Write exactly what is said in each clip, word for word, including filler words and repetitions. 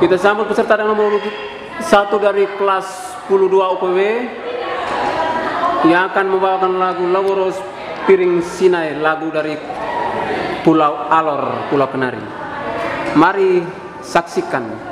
Kita sambut peserta yang nomor satu dari kelas sepuluh dua U P W yang akan membawakan lagu Laboros Piring Sinai, lagu dari Pulau Alor, Pulau Kenari. Mari saksikan.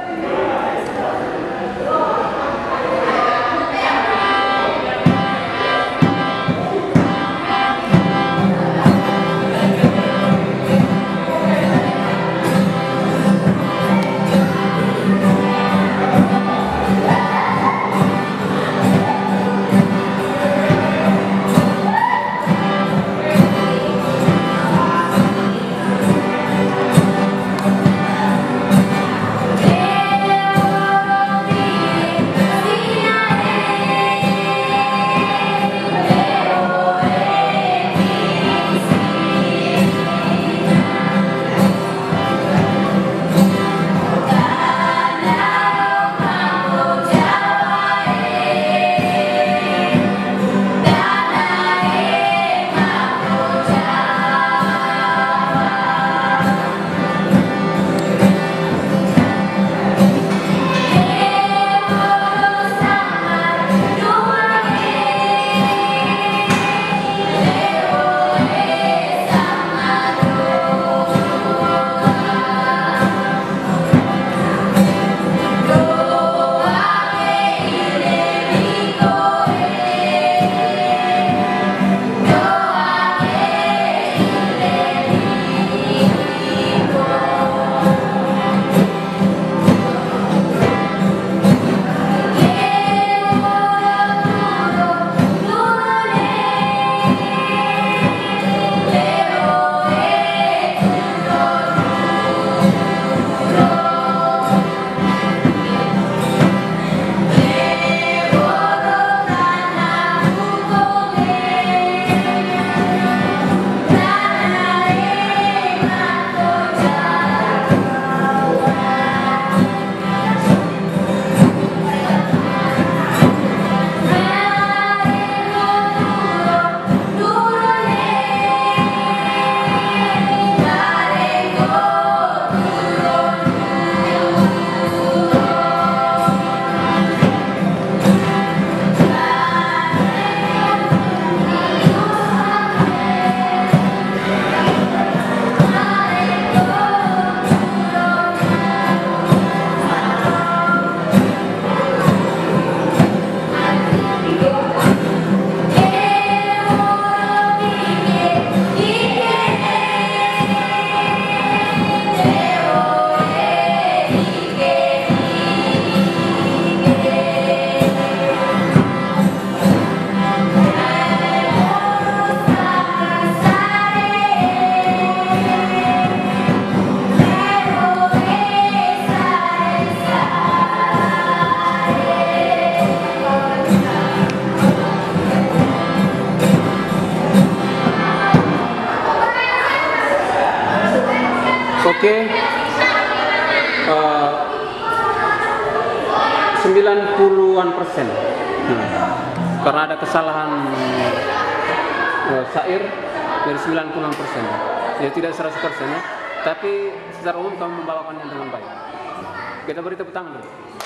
Oke, uh, sembilan puluhan persen hmm. karena ada kesalahan uh, syair dari sembilan puluhan persen, ya tidak seratus persen ya, tapi secara umum kamu membawakannya dengan baik. Kita beri tepuk tangan dulu.